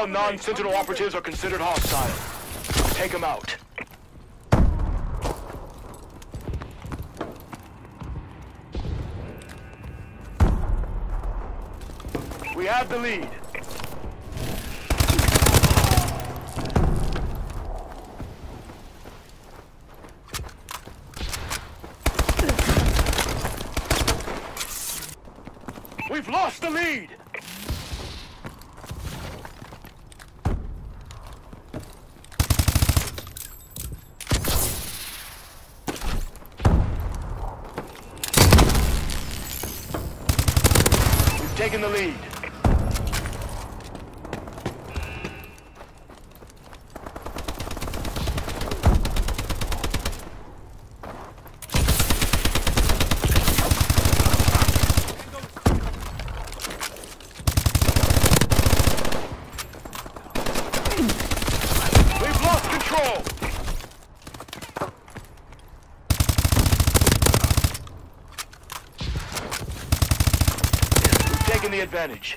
All non-Sentinel operatives are considered hostile. Take them out. We have the lead. We've lost the lead! We've taken the lead. Taking the advantage.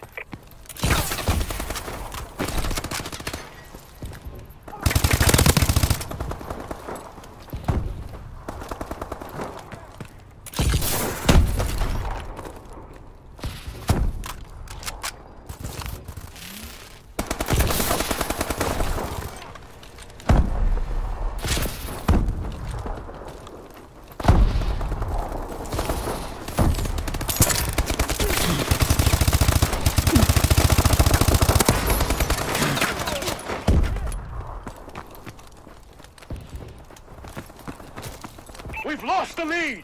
We've lost the lead!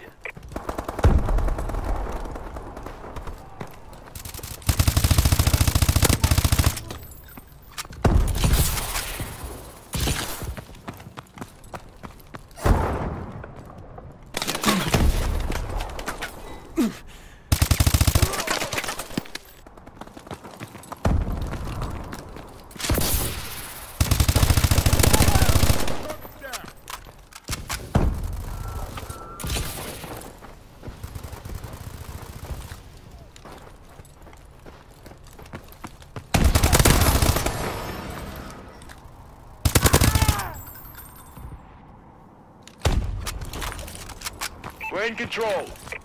We're in control.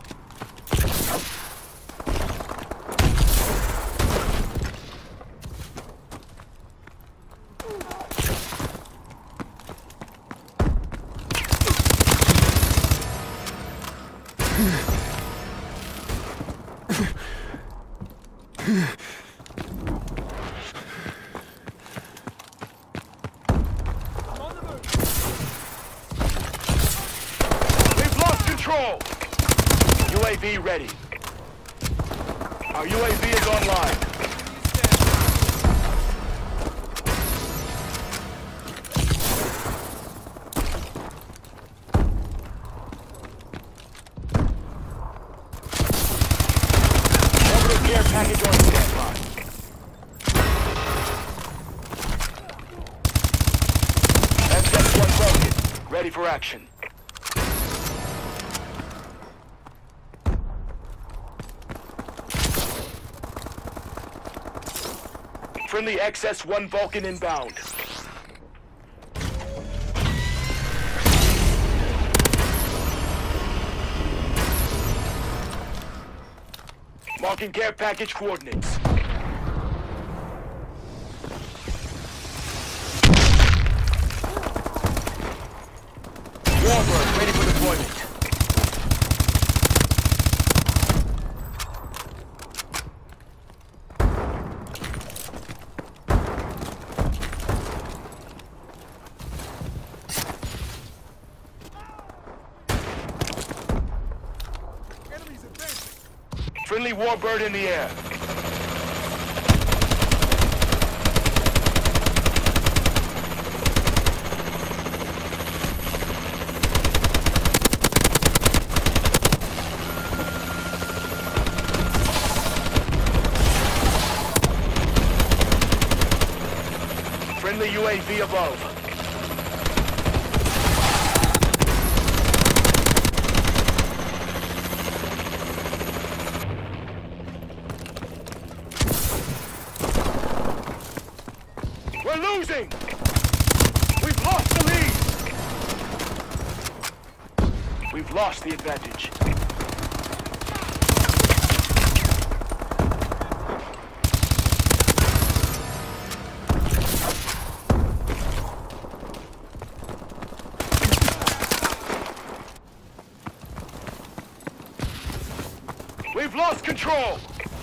UAV ready. Our UAV is online. Orbital care package on standby. SS-1 broken. Ready for action. Friendly XS-1 Vulcan inbound. Marking care package coordinates. Warbird ready for deployment. Friendly Warbird in the air. Friendly UAV above. losing! We've lost the lead! We've lost the advantage. We've lost control!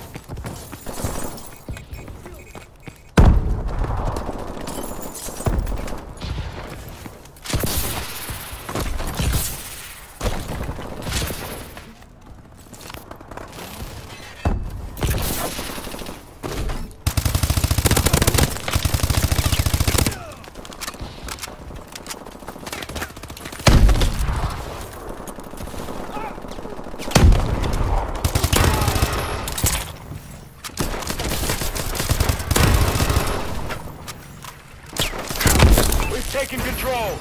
Taking control!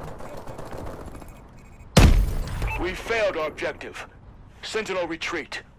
We failed our objective. Sentinel retreat.